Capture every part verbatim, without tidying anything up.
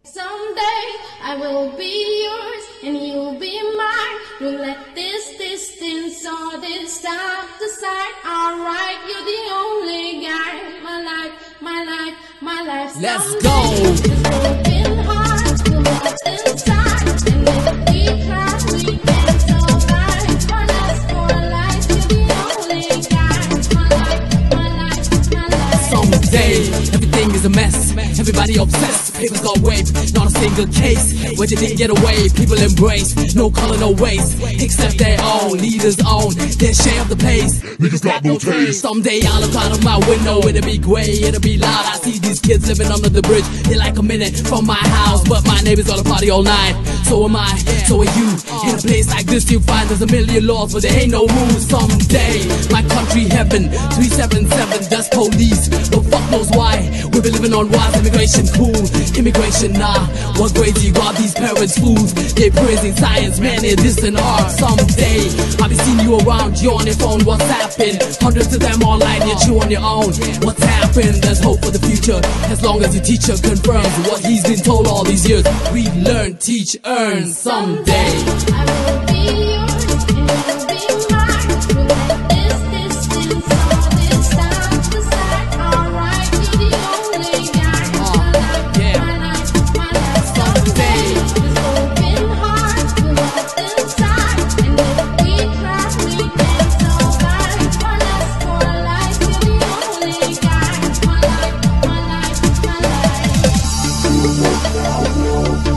Someday I will be yours and you'll be mine. Don't let this distance or this time decide. Alright, you're the only guy. My life, my life, my life. Let's go. This broken heart will melt inside. And if we try, we can survive. One last for life, you're the only guy. My life, my life, my life. Someday, everything is a mess. Everybody obsessed, papers got waved, not a single case where they didn't get away. People embrace, no color, no waste, except their own leaders own their share of the place. Niggas got no taste. Someday I'll look out of my window, it'll be gray, it'll be loud. I see these kids living under the bridge. They're like a minute from my house, but my neighbors gonna party all night. So am I, so are you. In a place like this you find there's a million laws, but there ain't no rules. Someday, my country heaven, three seven seven, that's police, but fuck knows why. We've been living on wise immigration, cool. Immigration, nah, what grades you got these parents fools? They praising science, man, they're distant art. Someday, I'll be seeing you around, you on your phone, what's happening? Hundreds of them online, yet you on your own. What's happened? There's hope for the future, as long as your teacher confirms what he's been told all these years. We learn, teach, earn. Someday I will be yours and you'll be mine. Don't let this distance or this time decide. Alright, you're the only guy. My life, yeah. my life, my life. Someday this broken heart will melt inside. And if we try, we can survive. One last for life, you're the only guy. My life, my life, my life.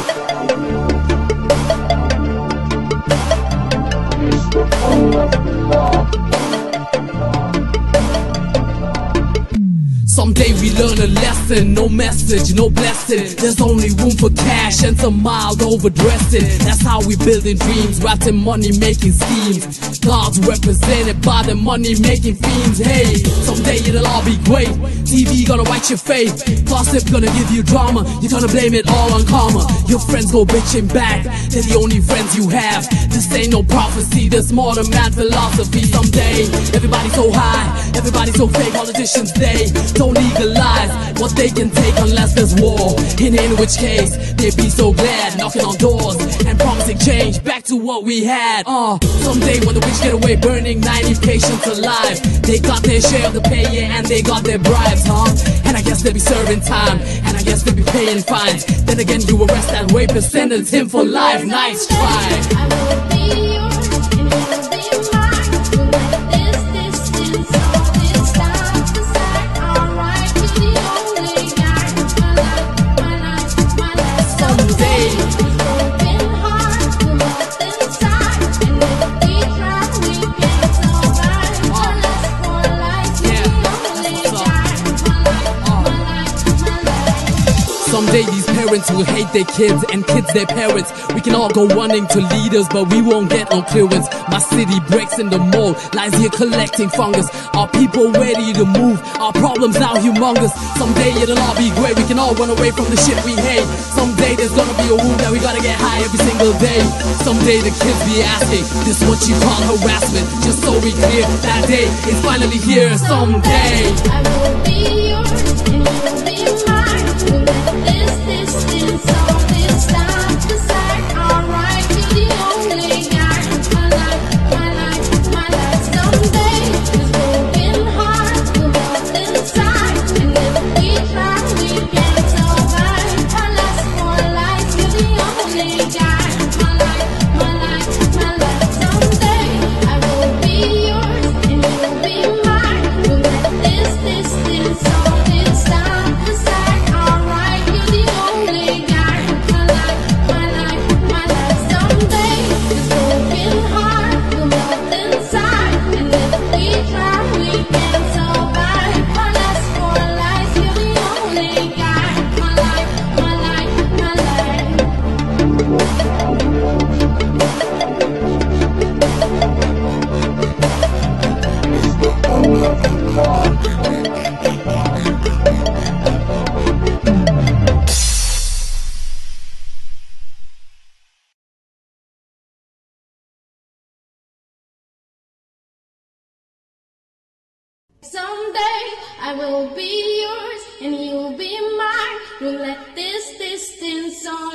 Someday we learn a lesson, no message, no blessing. There's only room for cash and some mild overdressing. That's how we building dreams, wrapped in money-making schemes. God's represented by the money-making fiends. Hey, someday it'll all be great. T V gonna write your fate, gossip gonna give you drama. You're gonna blame it all on karma. Your friends go bitching back, they're the only friends you have. This ain't no prophecy, this more than mad philosophy. Someday, everybody's so high, everybody's so fake. Politicians, they don't legalize what they can take unless there's war. And in which case, they'd be so glad, knocking on doors and promising change back to what we had. Uh, someday when the rich get away, burning ninety patients alive. They got their share of the pay, yeah, and they got their bribes, huh? And I guess they'll be serving time, and I guess they'll be paying fines. Then again, you arrest that rapist, sentence him for life. Nice try. I will be yours and you'll be mine. Don't let this distance or this time decide. Alright, you're the only guy. My life, my life, my life. Someday, this broken heart will melt inside. And if we try, we can survive. One last for life, you're the only guy. My life, my life, my life. Someday these parents will hate their kids and kids their parents. We can all go running to leaders, but we won't get no clearance. My city breaks in the mold, lies here collecting fungus. Are people ready to move? Our problems now humongous. Someday it'll all be great, we can all run away from the shit we hate. Someday there's gonna be a room that we gotta get high every single day. Someday the kids be asking, this what you call harassment? Just so we clear, that day is finally here. Someday I will be yours and you'll be mine. Don't let this distance or this time decide. Alright, you're the only guy. My life, my life, my life. Someday this broken heart will melt inside. And if we try, we can survive. One last for life, you're the only guy. My life, my life, my life. Someday I will be yours and you'll be mine. Don't let this distance or this time decide. Alright, you're the only guy. My life, my life, my life. Someday this broken heart will melt inside. And if we try, we can survive. One last for life, you're the only guy. My life, my life, my life. Someday I will be yours and you'll be mine. Don't let this distance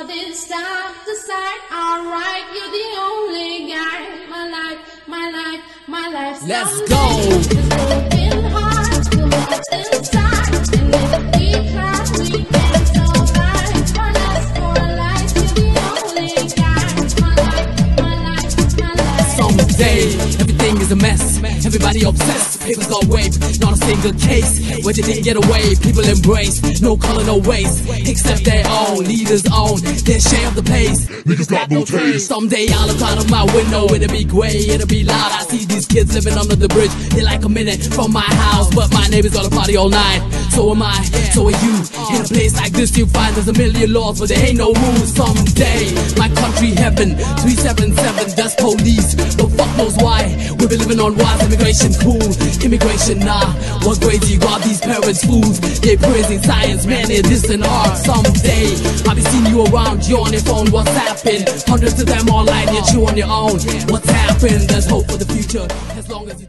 this time decide, alright, you're the only guy. My life, my life, my life. Let's someday go. is broken heart, we'll lost inside. And if we try, we can survive. My life, my life, you're the only guy. My life, my life, my life. Someday, everything is a mess. Everybody obsessed. Papers got waved, not a single case where they didn't get away. People embrace, no color, no race, except their own. Leaders own their share of the place. Niggas got no taste. Someday I'll look out of my window, it'll be gray, it'll be loud. I see these kids living under the bridge. They're like a minute from my house, but my neighbors gonna party all night. So am I, so are you. In a place like this you find there's a million laws, but there ain't no rules. Someday, my country heaven, three seven seven, that's police. But fuck knows why, we'll be living on wise. Immigration cool, immigration nah. What grades you got these parents fools? They praising science, man, it is an art. Someday, I'll be seeing you around, you on your phone, what's happened? Hundreds of them online, yet you on your own. What's happened? There's hope for the future, as long as you